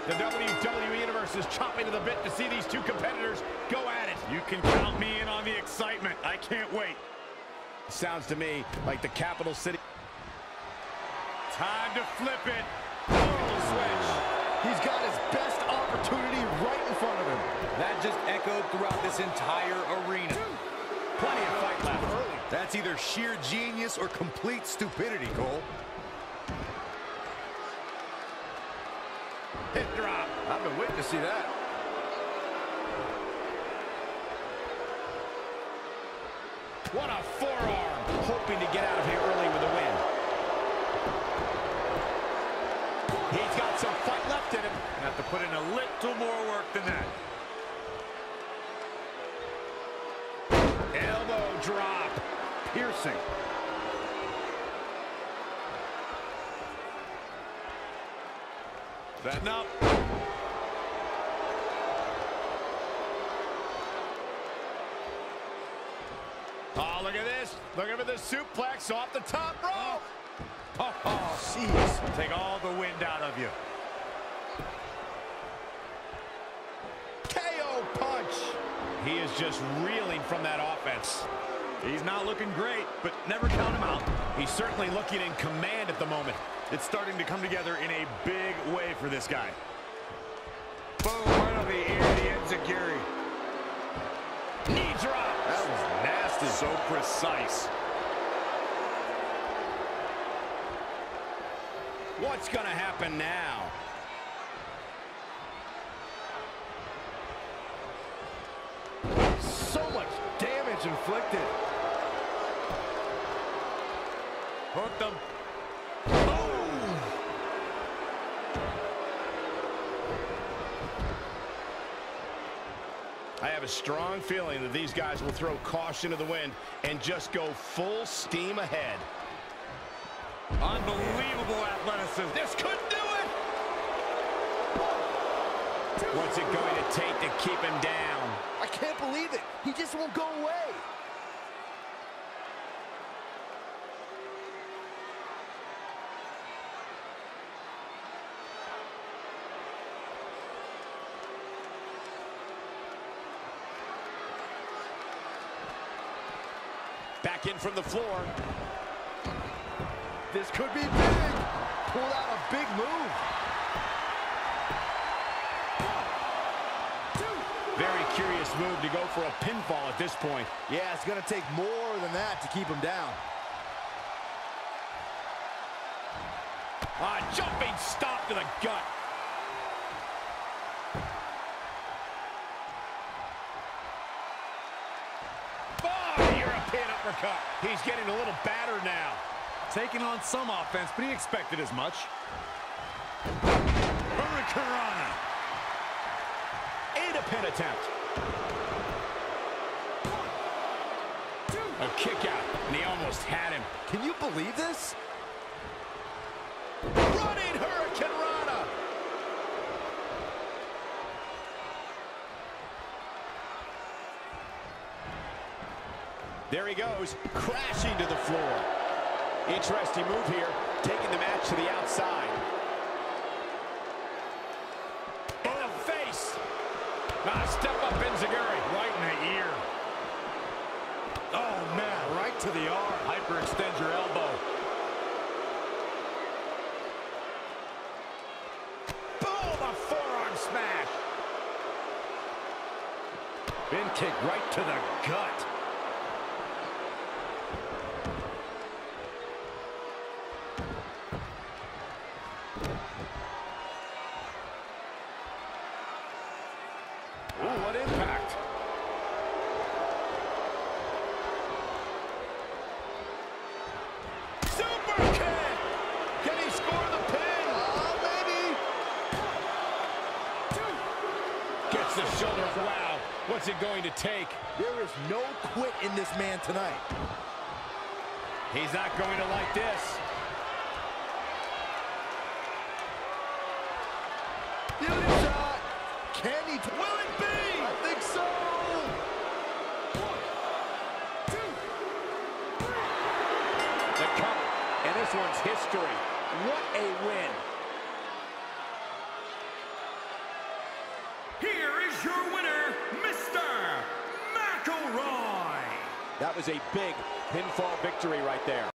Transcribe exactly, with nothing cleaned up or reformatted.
The W W E Universe is chomping to the bit to see these two competitors go at it. You can count me in on the excitement. I can't wait. Sounds to me like the capital city. Time to flip it. Total switch. He's got his best opportunity right in front of him. That just echoed throughout this entire arena. Plenty of fight left. That's either sheer genius or complete stupidity, Cole. Hip drop. I've been waiting to see that. What a forearm. Hoping to get out of here early with a win. He's got some fight left in him. Have to put in a little more work than that. Elbow drop. Piercing. Setting up. Oh, look at this. Looking for the suplex off the top rope. Oh, oh, jeez. Take all the wind out of you. K O punch. He is just reeling from that offense. He's not looking great, but never count him out. He's certainly looking in command at the moment. It's starting to come together in a big way for this guy. Boom, right on the ear of the enziguri. Knee drop. That was nasty. So precise. What's going to happen now? So much damage inflicted. Hooked him. Boom! I have a strong feeling that these guys will throw caution to the wind and just go full steam ahead. Unbelievable athleticism. This could do it! What's it going to take to keep him down? I can't believe it. He just won't go away. Back in from the floor. This could be big. Pulled out a big move. Very curious move to go for a pinfall at this point. Yeah, it's going to take more than that to keep him down. A jumping stop to the gut. Oh, European uppercut. He's getting a little battered now. Taking on some offense, but he expected as much. Hurricanrana. And a pin attempt. A kick out, and he almost had him. Can you believe this? Running Hurricanrana. There he goes, crashing to the floor. Interesting move here, taking the match to the outside. In the face. Ah, step up enziguri. Right in the ear. Oh, man, right to the arm. Hyperextend your elbow. Boom, a forearm smash. Bin kick right to the gut. Ooh, what impact. Super kick! Can he score the pin? Oh, maybe. Gets the shoulder. Wow, what's it going to take? There is no quit in this man tonight. He's not going to like this. Beauty shot. Can he? Will it be? I think so. One, two, three. The cover. And this one's history. What a win. is your winner, Mister McElroy. That was a big pinfall victory right there.